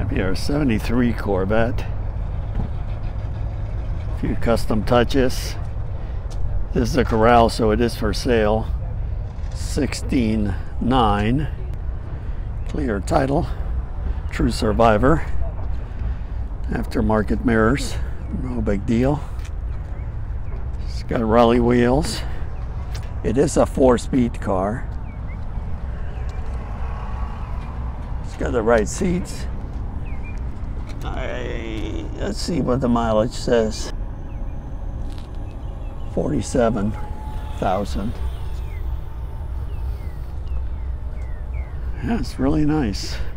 Have here a 73 Corvette. A few custom touches. This is a Corral, so it is for sale. 16.9. Clear title. True survivor. Aftermarket mirrors. No big deal. It's got rally wheels. It is a 4-speed car. It's got the right seats. Let's see what the mileage says. 47,000. Yeah, it's really nice.